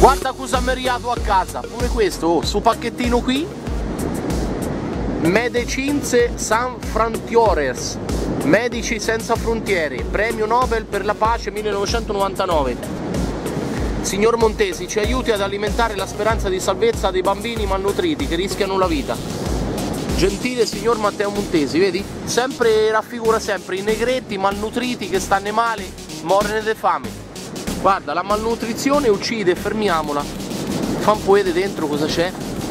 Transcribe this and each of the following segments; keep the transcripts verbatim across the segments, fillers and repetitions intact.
Guarda cosa mi è arrivato a casa, pure questo, oh, su pacchettino qui, Medecins Sans Frontières, Medici senza frontiere, premio Nobel per la pace millenovecentonovantanove. Signor Montesi, ci aiuti ad alimentare la speranza di salvezza dei bambini malnutriti che rischiano la vita. Gentile signor Matteo Montesi, vedi? Sempre raffigura sempre i negretti malnutriti che stanno male, morrono di fame. Guarda, la malnutrizione uccide, fermiamola. Fa un po' vedere dentro cosa c'è.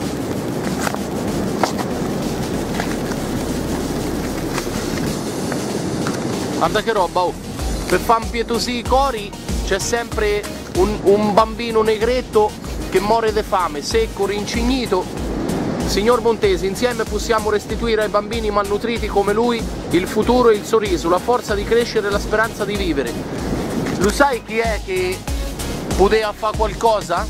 Guarda che roba, oh! Per far impietosire i cori c'è sempre un, un bambino negretto che muore di fame, secco, rincignito. Signor Montesi, insieme possiamo restituire ai bambini malnutriti come lui il futuro e il sorriso, la forza di crescere e la speranza di vivere. Lo sai chi è che poteva fare qualcosa?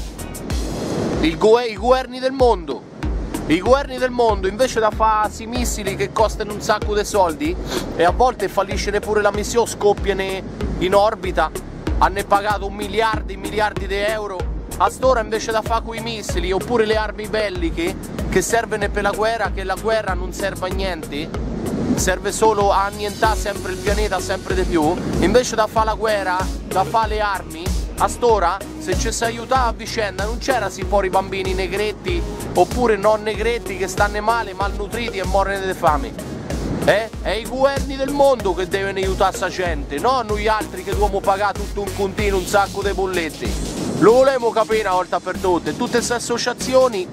Il go I governi del mondo. I governi del mondo, invece da farsi missili che costano un sacco di soldi e a volte fallisce pure la missione, scoppiano in orbita, hanno pagato un miliardi e miliardi di euro, a st'ora invece da fare quei missili oppure le armi belliche che servono per la guerra, che la guerra non serve a niente, serve solo a annientare sempre il pianeta sempre di più, invece da fare la guerra, da fare le armi, a st'ora se ci si aiutava a vicenda non c'era si fuori bambini negretti oppure non negretti che stanno male, malnutriti e morrono di fame. Eh? È i governi del mondo che devono aiutare sta gente, no noi altri che dobbiamo pagare tutto un continuo, un sacco di bollette. Lo volevo capire una volta per tutte, tutte queste associazioni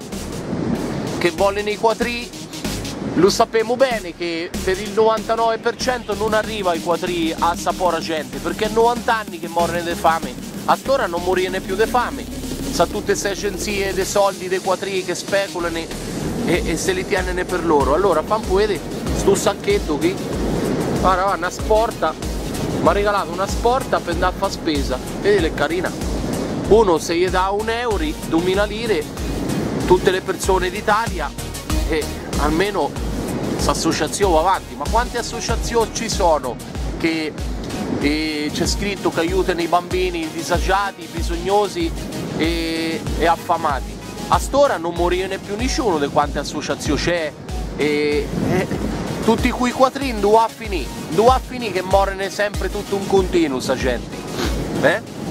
che vogliono i quattri, lo sappiamo bene che per il novantanove per cento non arriva ai quattri a sapore gente, perché è novanta anni che morrono di fame, a st'ora non morire più di fame, sa tutte queste agenzie dei soldi dei quattri che speculano e, e se li tiene per loro. Allora fa un po' vedere sto sacchetto qui, guarda, va, una sporta, mi ha regalato una sporta per andare a fare spesa, vedi che carina, uno se gli dà un euro, duemila lire, tutte le persone d'Italia e almeno questa associazione va avanti. Ma quante associazioni ci sono che eh, c'è scritto che aiutano i bambini disagiati, bisognosi e, e affamati? A st'ora non morire più nessuno di quante associazioni c'è e, e tutti quei quattrini dove a finire? Dove a finire che morrono sempre tutto un continuo sta gente? Eh?